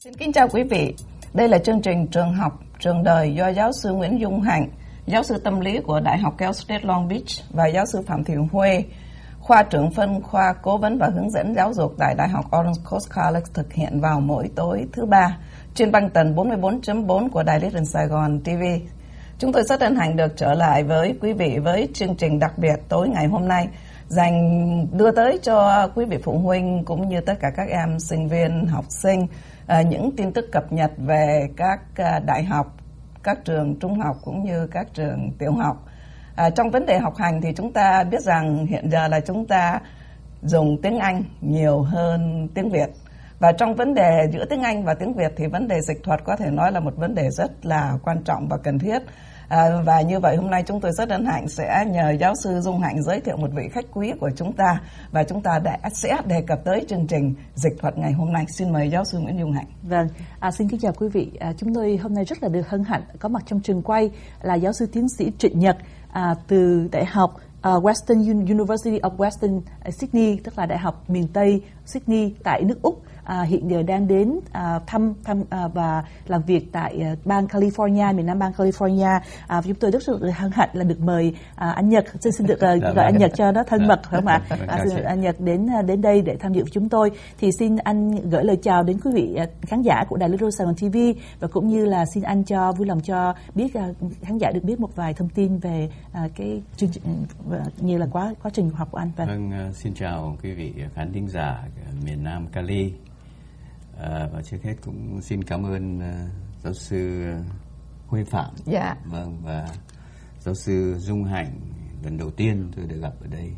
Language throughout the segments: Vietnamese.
Xin kính chào quý vị. Đây là chương trình Trường học Trường đời do giáo sư Nguyễn Dung Hạnh, giáo sư tâm lý của Đại học Cal State Long Beach và giáo sư Phạm Thị Huê, khoa trưởng phân khoa cố vấn và hướng dẫn giáo dục tại Đại học Orange Coast College thực hiện vào mỗi tối thứ Ba trên băng tần 44.4 của Đài Phát thanh Sài Gòn TV. Chúng tôi rất hân hạnh được trở lại với quý vị với chương trình đặc biệt tối ngày hôm nay đưa tới cho quý vị phụ huynh cũng như tất cả các em sinh viên học sinh những tin tức cập nhật về các đại học, các trường trung học cũng như các trường tiểu học. Trong vấn đề học hành thì chúng ta biết rằng hiện giờ là chúng ta dùng tiếng Anh nhiều hơn tiếng Việt. Và trong vấn đề giữa tiếng Anh và tiếng Việt thì vấn đề dịch thuật có thể nói là một vấn đề rất là quan trọng và cần thiết. Và như vậy hôm nay chúng tôi rất hân hạnh sẽ nhờ giáo sư Dung Hạnh giới thiệu một vị khách quý của chúng ta và chúng ta sẽ đề cập tới chương trình dịch thuật ngày hôm nay. Xin mời giáo sư Nguyễn Dung Hạnh. Vâng, xin kính chào quý vị. Chúng tôi hôm nay rất là được hân hạnh có mặt trong trường quay là giáo sư tiến sĩ Trịnh Nhật từ Đại học Western University of Western Sydney, tức là Đại học miền Tây Sydney tại nước Úc. Hiện giờ đang đến thăm và làm việc tại bang California, miền Nam bang California. Chúng tôi rất là hân hạnh là được mời anh Nhật, xin được gọi anh Nhật cho nó thân mật, phải không ạ? Anh Nhật đến đây để tham dự với chúng tôi. Thì xin anh gửi lời chào đến quý vị khán giả của Đài Phát thanh Sài Gòn TV và cũng như là xin anh vui lòng cho biết khán giả được biết một vài thông tin về cái chương trình như là quá trình học của anh. Vâng, xin chào quý vị khán thính giả miền Nam Cali. Và trước hết cũng xin cảm ơn giáo sư Huê Phạm. Dạ. Vâng, và giáo sư Dung Hạnh lần đầu tiên tôi được gặp ở đây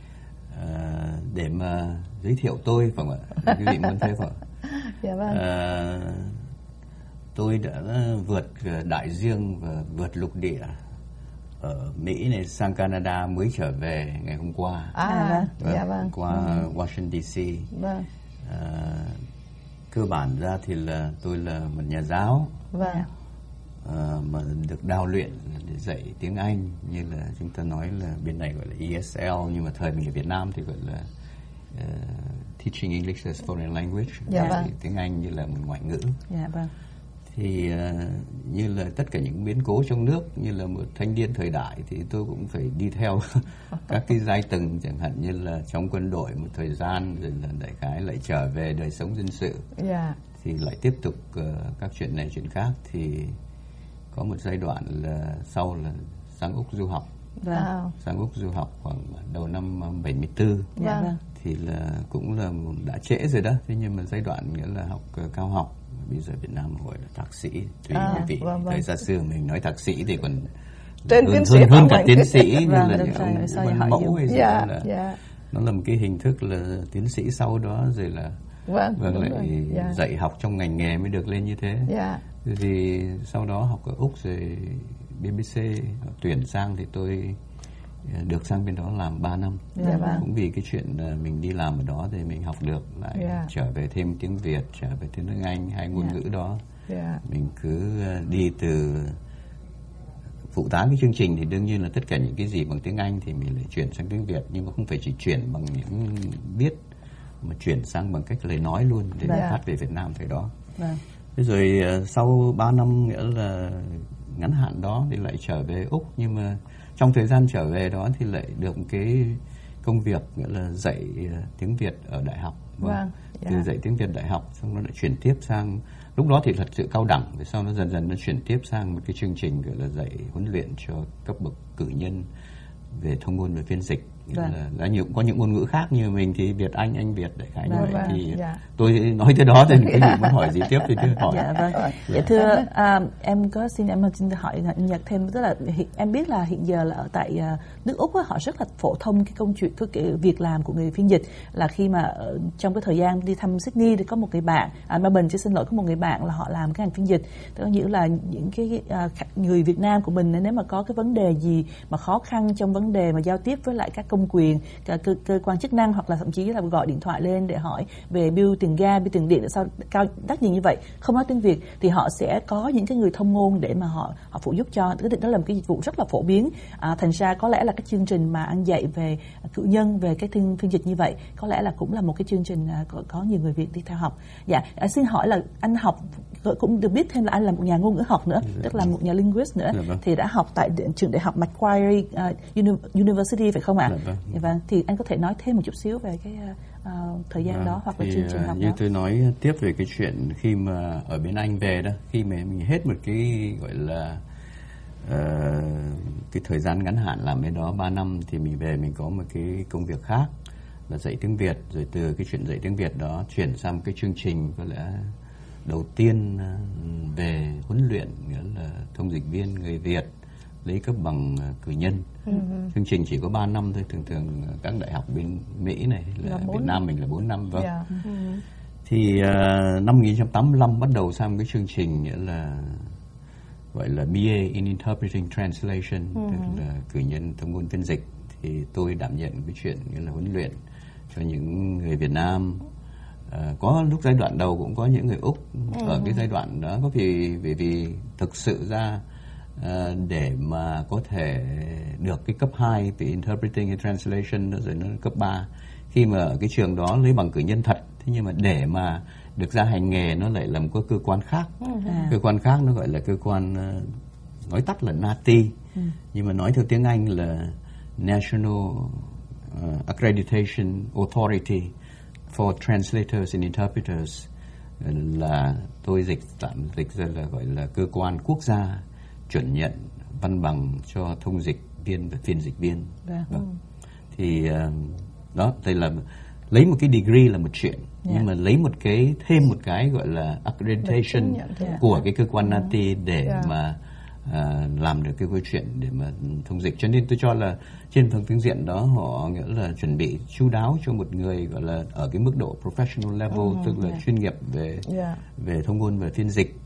để mà giới thiệu tôi, phải không ạ? Quý vị muốn thế phải không? Dạ vâng. Tôi đã vượt đại dương và vượt lục địa ở Mỹ này sang Canada mới trở về ngày hôm qua. Dạ vâng. Qua Washington DC. Vâng. Cơ bản ra thì là tôi là một nhà giáo. Vâng. Mà được đào luyện để dạy tiếng Anh, như là chúng ta nói là bên này gọi là ESL, nhưng mà thời mình ở Việt Nam thì gọi là Teaching English as Foreign Language. Dạ vâng. Tiếng Anh như là một ngoại ngữ. Dạ vâng. Thì như là tất cả những biến cố trong nước, như là một thanh niên thời đại thì tôi cũng phải đi theo các cái giai tầng, chẳng hạn như là trong quân đội một thời gian rồi là đại khái lại trở về đời sống dân sự. Yeah. Thì lại tiếp tục các chuyện này chuyện khác. Thì có một giai đoạn là sau là sang Úc du học. Wow. Sang Úc du học khoảng đầu năm 74. Dạ vâng. Thì là cũng là đã trễ rồi đó. Thế nhưng mà giai đoạn nghĩa là học cao học, bây giờ Việt Nam gọi là thạc sĩ. Tùy quý vị, thời xa xưa mình nói thạc sĩ thì còn hơn cả tiến sĩ, như là những ông mẫu hay gì là nó là một cái hình thức là tiến sĩ sau đó rồi là lại dạy học trong ngành nghề mới được lên như thế. Thì sau đó học ở Úc rồi BBC tuyển sang thì tôi được sang bên đó làm 3 năm. Cũng vì cái chuyện mình đi làm ở đó thì mình học được lại trở về thêm tiếng Việt, trở về thêm tiếng Anh, hai ngôn ngữ đó. Mình cứ đi từ phụ tá cái chương trình thì đương nhiên là tất cả những cái gì bằng tiếng Anh thì mình lại chuyển sang tiếng Việt, nhưng mà không phải chỉ chuyển bằng những viết mà chuyển sang bằng cách lời nói luôn để phát về Việt Nam thời đó. Thế rồi sau 3 năm nghĩa là ngắn hạn đó thì lại trở về Úc, nhưng mà trong thời gian trở về đó thì lại được một cái công việc nghĩa là dạy tiếng Việt ở đại học. Từ dạy tiếng Việt đại học xong nó lại chuyển tiếp sang, lúc đó thì thật sự cao đẳng, rồi sau nó dần dần nó chuyển tiếp sang một cái chương trình gọi là dạy huấn luyện cho cấp bậc cử nhân về thông ngôn và phiên dịch. Là có những ngôn ngữ khác, như mình thì Việt Anh Việt đại khái như vậy. Thì tôi nói tới đó thì cái gì muốn hỏi gì tiếp thì cứ hỏi. Dạ thưa em xin hỏi Nhật thêm, tức là em biết là hiện giờ là ở tại nước Úc họ rất là phổ thông cái công chuyện cái việc làm của người phiên dịch, là khi mà trong cái thời gian đi thăm Sydney thì có một người bạn Melbourne, xin lỗi, có một người bạn là họ làm cái ngành phiên dịch, tức là những là những cái người Việt Nam của mình nếu mà có cái vấn đề gì mà khó khăn trong vấn đề mà giao tiếp với lại các công công quyền, cơ quan chức năng, hoặc là thậm chí là gọi điện thoại lên để hỏi về bill tiền ga, bill tiền điện sao cao đắt nhiều như vậy, không nói tiếng Việt, thì họ sẽ có những cái người thông ngôn để mà họ phụ giúp cho. Đó là một cái dịch vụ rất là phổ biến. Thành ra có lẽ là cái chương trình mà anh dạy về cử nhân, về cái phiên dịch như vậy, có lẽ là cũng là một cái chương trình có nhiều người Việt đi theo học. Dạ, xin hỏi là anh học, cũng được biết thêm là anh là một nhà ngôn ngữ học nữa, tức là một nhà linguist nữa, thì đã học tại trường đại học Macquarie University phải không ạ? Vâng, thì anh có thể nói thêm một chút xíu về cái thời gian đó hoặc là chương trình học như đó. tôi nói tiếp về cái chuyện khi mà ở bên Anh về đó, khi mà mình hết một cái gọi là cái thời gian ngắn hạn làm bên đó 3 năm, thì mình về mình có một cái công việc khác là dạy tiếng Việt, rồi từ cái chuyện dạy tiếng Việt đó chuyển sang một cái chương trình có lẽ đầu tiên về huấn luyện, nghĩa là thông dịch viên người Việt lấy cấp bằng cử nhân. Chương trình chỉ có 3 năm thôi, thường các đại học bên Mỹ này là Việt Nam mình là 4 năm. Vâng. Thì năm 1985 bắt đầu sang cái chương trình nghĩa là gọi là BA in Interpreting Translation, tức là cử nhân thông ngôn phiên dịch. Thì tôi đảm nhận cái chuyện nghĩa là huấn luyện cho những người Việt Nam. Có lúc giai đoạn đầu cũng có những người Úc ở cái giai đoạn đó, có vì thực sự ra để mà có thể được cái cấp 2 về Interpreting and Translation rồi nó cấp 3, khi mà ở cái trường đó lấy bằng cử nhân thật, thế nhưng mà để mà được ra hành nghề nó lại là một cái cơ quan khác. Cơ quan khác nó gọi là cơ quan nói tắt là NATI, nhưng mà nói theo tiếng Anh là National Accreditation Authority for Translators and Interpreters, là tôi tạm dịch ra là gọi là cơ quan quốc gia chuẩn nhận văn bằng cho thông dịch viên và phiên dịch viên. Thì đó, đây là lấy một cái degree là một chuyện, nhưng mà lấy thêm một cái gọi là accreditation của cái cơ quan NATI để mà làm được cái câu chuyện để mà thông dịch. Cho nên tôi cho là trên phương diện đó họ nghĩa là chuẩn bị chu đáo cho một người gọi là ở cái mức độ professional level, tức là chuyên nghiệp về thông ngôn và phiên dịch,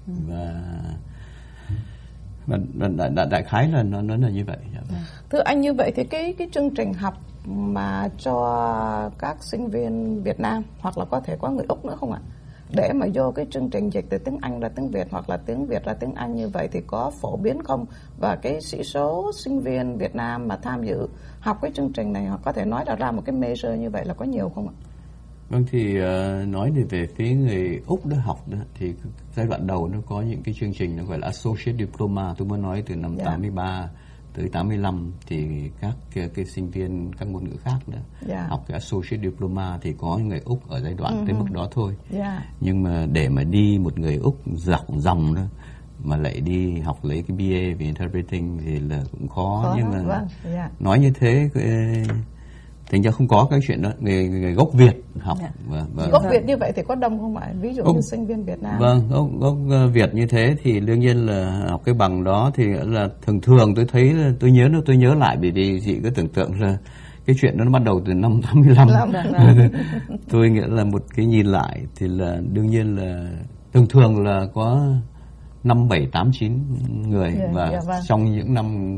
và đại khái là nó là như vậy. Thưa anh, như vậy thì cái chương trình học mà cho các sinh viên Việt Nam hoặc là có thể có người Úc nữa không ạ, để mà vô cái chương trình dịch từ tiếng Anh ra tiếng Việt hoặc là tiếng Việt ra tiếng Anh như vậy thì có phổ biến không? Và cái sĩ số sinh viên Việt Nam mà tham dự học cái chương trình này, họ có thể nói ra một cái measure như vậy là có nhiều không ạ? Vâng, thì nói về phía người Úc đó học đó, thì giai đoạn đầu nó có những cái chương trình nó gọi là Associate Diploma. Tôi muốn nói từ năm 83 tới 85 thì các cái sinh viên các ngôn ngữ khác đó học cái Associate Diploma thì có người Úc ở giai đoạn tới mức đó thôi. Nhưng mà để mà đi một người Úc dòng đó mà lại đi học lấy cái BA về Interpreting thì là cũng khó. Nhưng mà nói như thế thành ra không có cái chuyện đó. Người gốc Việt học. Gốc Việt như vậy thì có đông không ạ? Ví dụ như sinh viên Việt Nam. Vâng, gốc Việt như thế thì đương nhiên là học cái bằng đó thì là thường tôi thấy là tôi nhớ lại, bởi vì chị cứ tưởng tượng là cái chuyện đó nó bắt đầu từ năm 85. Tôi nghĩ là một cái nhìn lại thì là đương nhiên là thường là có 5, 7, 8, 9 người. Và trong những năm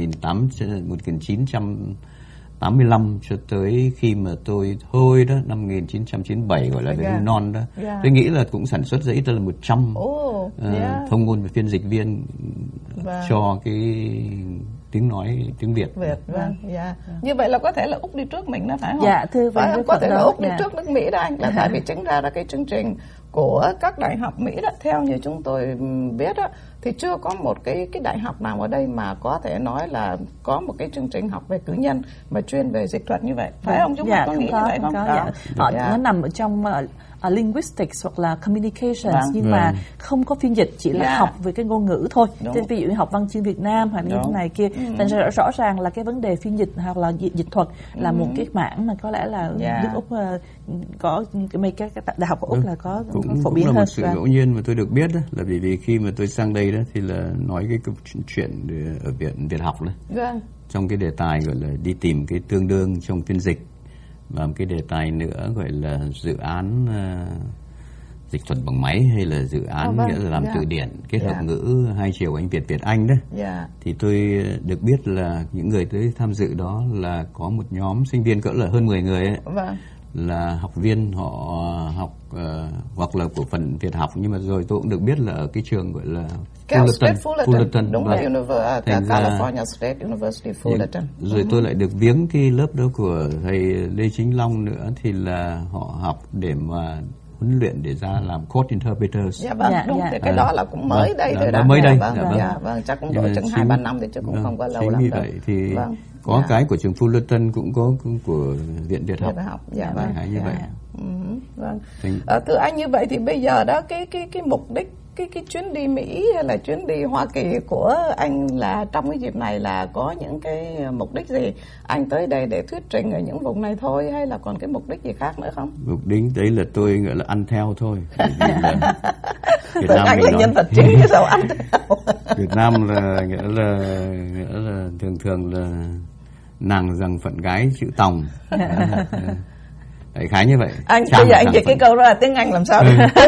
1985 cho tới khi mà tôi thôi đó, năm 1997 gọi là đến non đó, tôi nghĩ là cũng sản xuất ra ít là 100 thông ngôn và phiên dịch viên cho cái tiếng nói tiếng Việt. Như vậy là có thể là Úc đi trước mình đó phải không? Dạ, thưa phải không? Có thể là Úc đi trước nước Mỹ đó anh, là tại vì chính ra cái chương trình của các đại học Mỹ đó, theo như chúng tôi biết đó, thì chưa có một cái đại học nào ở đây mà có thể nói là có một cái chương trình học về cử nhân mà chuyên về dịch thuật như vậy, phải không? Chúng ta có nghĩ như vậy không? Nó nằm ở trong linguistics hoặc là communications, nhưng mà không có phiên dịch, chỉ là học về cái ngôn ngữ thôi. Thế ví dụ như học văn chương Việt Nam hoặc như thế này kia, thành ra rõ ràng là cái vấn đề phiên dịch hoặc là dịch thuật là một cái mảng mà có lẽ là nước Úc có mấy cái đại học của Úc là có phổ biến hơn. Cũng là một sự ngẫu nhiên mà tôi được biết đó, là vì khi mà tôi sang đây đó thì là nói cái chuyện ở viện Việt học đó. Trong cái đề tài gọi là đi tìm cái tương đương trong phiên dịch, và một cái đề tài nữa gọi là dự án dịch thuật bằng máy hay là dự án nghĩa là làm từ điển kết hợp ngữ hai chiều Anh Việt Việt Anh đấy. Thì tôi được biết là những người tới tham dự đó là có một nhóm sinh viên cỡ là hơn 10 người ấy. Là học viên họ học hoặc là của phần Việt học, nhưng mà rồi tôi cũng được biết là ở cái trường gọi là Fullerton, đúng là California State University Fullerton. Rồi tôi lại được viếng cái lớp đó của thầy Lê Chính Long nữa, thì là họ học để mà huấn luyện để ra làm court interpreters. Đúng, thì cái đó là cũng mới đây thôi đó. Mới đây. Chắc cũng độ chừng 2-3 năm thì chứ cũng không có lâu lắm đâu. Vậy thì có cái của trường Fullerton cũng có của Viện Việt học. Như vậy. Thưa anh, như vậy thì bây giờ đó cái mục đích cái chuyến đi Mỹ hay là chuyến đi Hoa Kỳ của anh là trong cái dịp này là có những cái mục đích gì? Anh tới đây để thuyết trình ở những vùng này thôi hay là còn cái mục đích gì khác nữa không? Mục đích đấy là tôi gọi là ăn theo thôi. Việt Nam anh là nhân vật chính sao ăn theo? Việt Nam là nghĩa là thường là nàng rằng phận gái chữ tòng. Đại khái như vậy. Anh bây giờ anh dịch cái câu đó là tiếng Anh làm sao?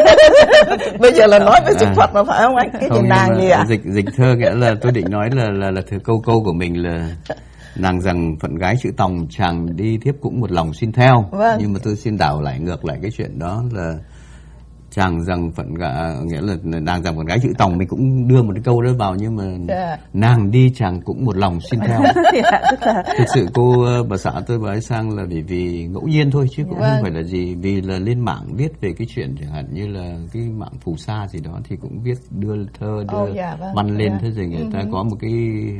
Bây giờ là nói với dịch thuật mà phải không anh? Cái gì nàng gì ạ? Dịch thơ nghĩa là tôi định nói là câu của mình là nàng rằng phận gái chữ tòng, chàng đi thiếp cũng một lòng xin theo. Nhưng mà tôi xin đảo lại ngược lại cái chuyện đó là chàng rằng phận nghĩa là nàng rằng phận gái chữ tòng, mình cũng đưa một cái câu đó vào, nhưng mà nàng đi chàng cũng một lòng xin theo. Thực sự cô bà xã tôi bà ấy sang là vì ngẫu nhiên thôi, chứ cũng không phải là gì, vì là lên mạng viết về cái chuyện chẳng hạn như là cái mạng phù sa gì đó thì cũng viết đưa thơ đưa văn lên. Thế rồi người ta có một cái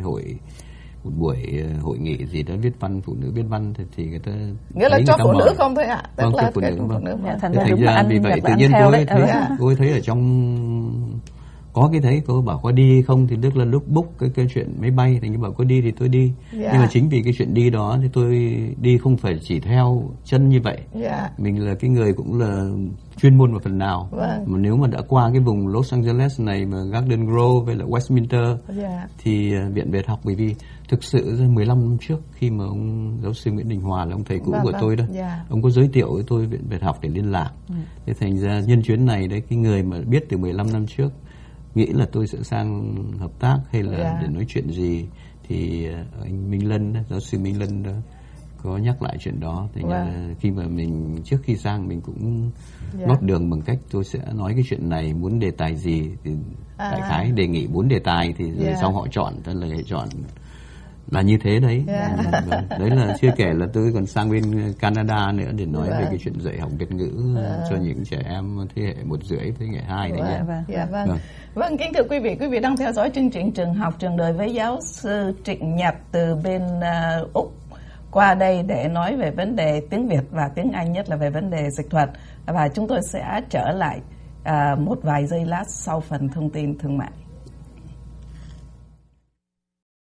một buổi hội nghị gì đó viết văn, phụ nữ viết văn thì người ta nghĩa là cho phụ nữ không thôi ạ? Vâng, cho phụ nữ. Thành ra vì vậy tự nhiên cô ấy thấy ở trong có cái thấy cô bảo có đi không, thì tức là lúc book cái chuyện máy bay thì bảo có đi thì tôi đi. Nhưng mà chính vì cái chuyện đi đó thì tôi đi không phải chỉ theo chân như vậy. Mình là cái người cũng là chuyên môn một phần nào. Mà nếu mà đã qua cái vùng Los Angeles này mà Garden Grove với lại Westminster thì Viện Việt học, bởi vì thực sự 15 năm trước khi mà ông giáo sư Nguyễn Đình Hòa là ông thầy cũ của tôi đó, ông có giới thiệu với tôi Viện Việt học để liên lạc. Thế thành ra nhân chuyến này đấy, cái người mà biết từ 15 năm trước nghĩ là tôi sẽ sang hợp tác hay là để nói chuyện gì thì anh Minh Lân, giáo sư Minh Lân đó có nhắc lại chuyện đó. Thành ra khi mà mình trước khi sang mình cũng lót đường bằng cách tôi sẽ nói cái chuyện này, muốn đề tài gì thì đại khái đề nghị 4 đề tài thì rồi sau họ chọn, tức là chọn là như thế đấy. Đấy là chưa kể là tôi còn sang bên Canada nữa để nói về cái chuyện dạy học Việt ngữ cho những trẻ em thế hệ 1,5 thế hệ 2 đấy nhé. Vâng, kính thưa quý vị đang theo dõi chương trình Trường học Trường đời với giáo sư Trịnh Nhật từ bên Úc qua đây để nói về vấn đề tiếng Việt và tiếng Anh, nhất là về vấn đề dịch thuật. Và chúng tôi sẽ trở lại một vài giây lát sau phần thông tin thương mại.